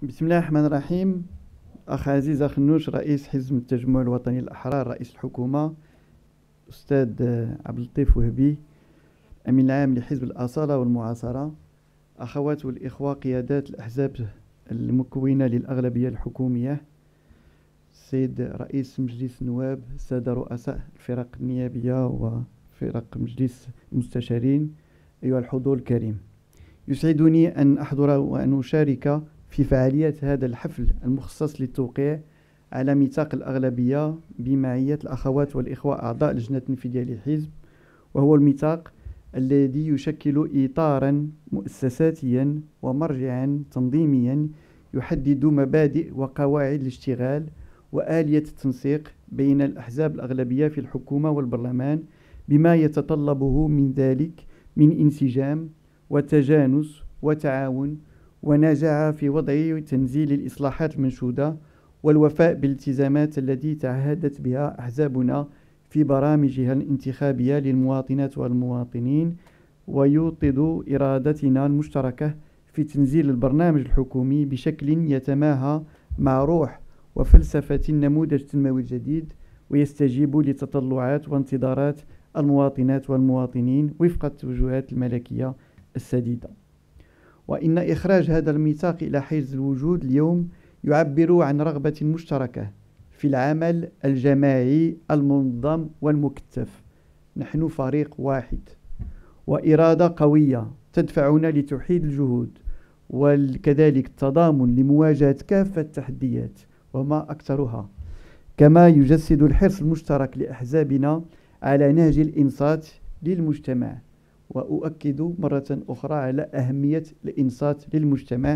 بسم الله الرحمن الرحيم. أخ عزيز خنوش، رئيس حزب التجمع الوطني الأحرار، رئيس الحكومة، أستاذ عبد اللطيف وهبي، أمين العام لحزب الأصالة والمعاصرة، أخوات والإخوة قيادات الأحزاب المكونة للأغلبية الحكومية، السيد رئيس مجلس النواب، السادة رؤساء الفرق النيابية وفرق مجلس المستشارين، أيها الحضور الكريم، يسعدني أن أحضر وأن أشارك في فعاليات هذا الحفل المخصص للتوقيع على ميثاق الأغلبية بمعية الأخوات والإخوة أعضاء لجنة التنفيذية للحزب، وهو الميثاق الذي يشكل إطارا مؤسساتيا ومرجعا تنظيميا يحدد مبادئ وقواعد الاشتغال وآلية التنسيق بين الأحزاب الأغلبية في الحكومة والبرلمان، بما يتطلبه من ذلك من انسجام وتجانس وتعاون ونجاح في وضع تنزيل الإصلاحات المنشودة والوفاء بالالتزامات التي تعهدت بها أحزابنا في برامجها الانتخابية للمواطنات والمواطنين، ويوطد إرادتنا المشتركة في تنزيل البرنامج الحكومي بشكل يتماهى مع روح وفلسفة النموذج التنموي الجديد، ويستجيب لتطلعات وانتظارات المواطنات والمواطنين وفق التوجهات الملكية السديدة. وإن إخراج هذا الميثاق إلى حيز الوجود اليوم يعبر عن رغبة مشتركة في العمل الجماعي المنظم والمكثف. نحن فريق واحد، وإرادة قوية تدفعنا لتوحيد الجهود وكذلك التضامن لمواجهة كافة التحديات وما أكثرها، كما يجسد الحرص المشترك لأحزابنا على نهج الإنصات للمجتمع. وأؤكد مرة أخرى على أهمية الإنصات للمجتمع،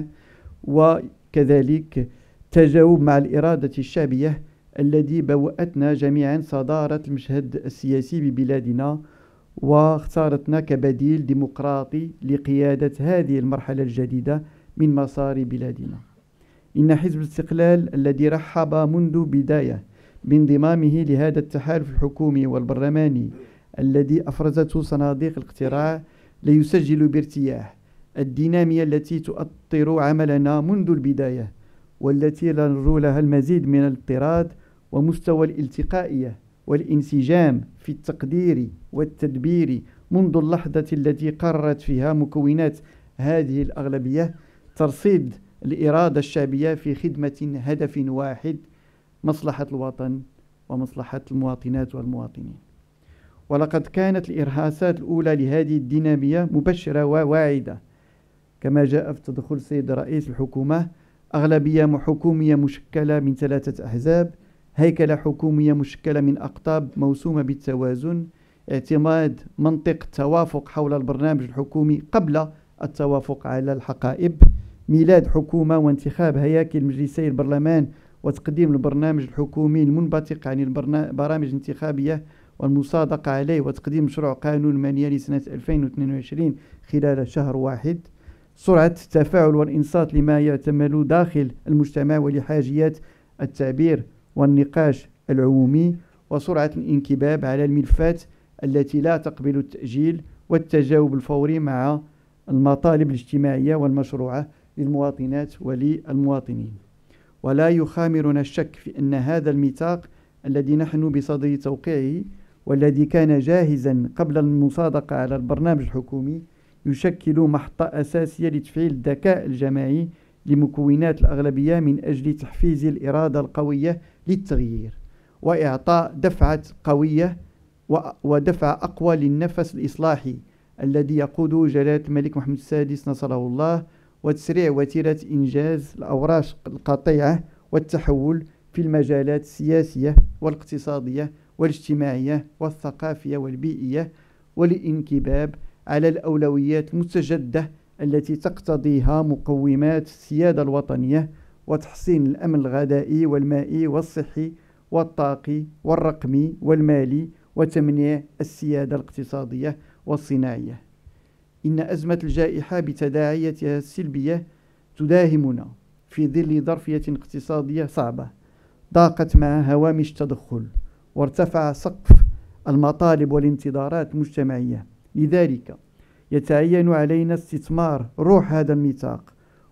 وكذلك تجاوب مع الإرادة الشعبية التي بوأتنا جميعا صدارة المشهد السياسي ببلادنا واختارتنا كبديل ديمقراطي لقيادة هذه المرحلة الجديدة من مسار بلادنا. إن حزب الاستقلال الذي رحب منذ بداية بانضمامه لهذا التحالف الحكومي والبرلماني الذي أفرزته صناديق الاقتراع ليسجل بارتياح الدينامية التي تؤطر عملنا منذ البداية، والتي لا نرجو لها المزيد من الاضطراد ومستوى الالتقائية والانسجام في التقدير والتدبير منذ اللحظة التي قررت فيها مكونات هذه الأغلبية ترصيد الإرادة الشعبية في خدمة هدف واحد: مصلحة الوطن ومصلحة المواطنات والمواطنين. ولقد كانت الإرهاصات الأولى لهذه الدينامية مبشرة وواعدة، كما جاء في تدخل السيد رئيس الحكومة: أغلبية حكومية مشكلة من 3 أحزاب، هيكلة حكومية مشكلة من أقطاب موسومة بالتوازن، اعتماد منطق التوافق حول البرنامج الحكومي قبل التوافق على الحقائب، ميلاد حكومة وانتخاب هياكل مجلسي البرلمان وتقديم البرنامج الحكومي المنبثق عن البرامج الانتخابية والمصادقة عليه، وتقديم مشروع قانون مالية لسنة 2022 خلال شهر واحد، سرعة التفاعل والإنصات لما يعتمل داخل المجتمع ولحاجيات التعبير والنقاش العمومي، وسرعة الانكباب على الملفات التي لا تقبل التأجيل والتجاوب الفوري مع المطالب الاجتماعية والمشروعة للمواطنات وللمواطنين. ولا يخامرنا الشك في أن هذا الميثاق الذي نحن بصدد توقيعه والذي كان جاهزا قبل المصادقة على البرنامج الحكومي يشكل محطة أساسية لتفعيل الذكاء الجماعي لمكونات الأغلبية من أجل تحفيز الإرادة القوية للتغيير وإعطاء دفعة قوية ودفع أقوى للنفس الإصلاحي الذي يقوده جلالة الملك محمد السادس نصره الله، وتسريع وتيرة إنجاز الأوراق القطيعة والتحول في المجالات السياسية والاقتصادية والاجتماعية والثقافية والبيئية، والانكباب على الأولويات المستجدة التي تقتضيها مقومات السيادة الوطنية وتحسين الأمن الغذائي والمائي والصحي والطاقي والرقمي والمالي وتمنيع السيادة الاقتصادية والصناعية. إن أزمة الجائحة بتداعياتها السلبية تداهمنا في ظل ظرفية اقتصادية صعبة ضاقت مع هوامش التدخل وارتفع سقف المطالب والانتظارات المجتمعية. لذلك يتعين علينا استثمار روح هذا الميثاق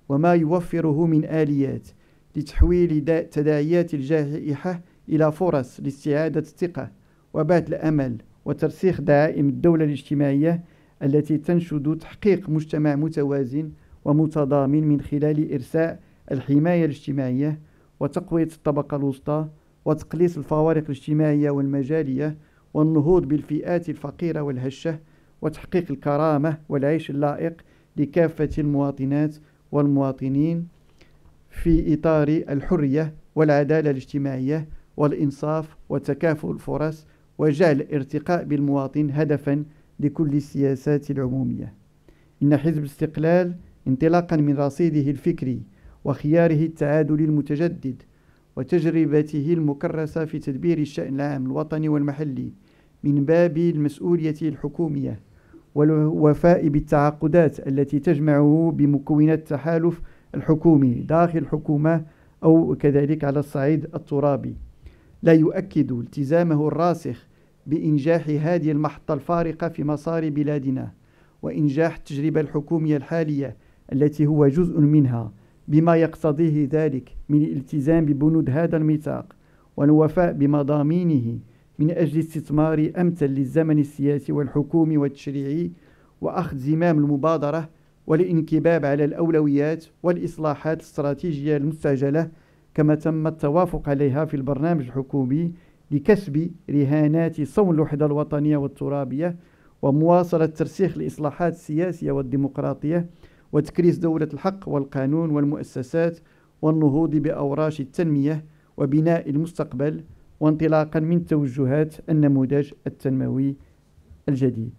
وما يوفره من آليات لتحويل تداعيات الجائحة إلى فرص لاستعادة الثقة وبعث الأمل وترسيخ دعائم الدولة الاجتماعية التي تنشد تحقيق مجتمع متوازن ومتضامن من خلال إرساء الحماية الاجتماعية وتقوية الطبقة الوسطى وتقليص الفوارق الاجتماعية والمجالية والنهوض بالفئات الفقيرة والهشة وتحقيق الكرامة والعيش اللائق لكافة المواطنات والمواطنين في إطار الحرية والعدالة الاجتماعية والإنصاف وتكافؤ الفرص وجعل الارتقاء بالمواطن هدفا لكل السياسات العمومية. إن حزب الاستقلال انطلاقا من رصيده الفكري وخياره التعادل المتجدد وتجربته المكرسة في تدبير الشأن العام الوطني والمحلي من باب المسؤولية الحكومية والوفاء بالتعاقدات التي تجمعه بمكونات التحالف الحكومي داخل الحكومة أو كذلك على الصعيد الترابي، لا يؤكد التزامه الراسخ بإنجاح هذه المحطة الفارقة في مسار بلادنا وإنجاح التجربة الحكومية الحالية التي هو جزء منها بما يقتضيه ذلك من الالتزام ببنود هذا الميثاق والوفاء بمضامينه من أجل استثمار أمثل للزمن السياسي والحكومي والتشريعي وأخذ زمام المبادرة والانكباب على الأولويات والإصلاحات الاستراتيجية المستعجلة كما تم التوافق عليها في البرنامج الحكومي لكسب رهانات صون الوحدة الوطنية والترابية ومواصلة ترسيخ الإصلاحات السياسية والديمقراطية وتكريس دولة الحق والقانون والمؤسسات والنهوض بأوراش التنمية وبناء المستقبل وانطلاقا من توجهات النموذج التنموي الجديد.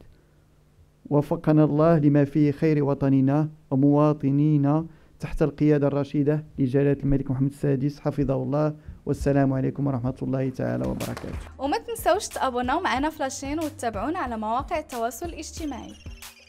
وفقنا الله لما فيه خير وطننا ومواطنينا تحت القيادة الرشيدة لجلالة الملك محمد السادس حفظه الله، والسلام عليكم ورحمة الله تعالى وبركاته. وما تنسوش تابوناو معنا فلاشين وتتابعونا على مواقع التواصل الاجتماعي.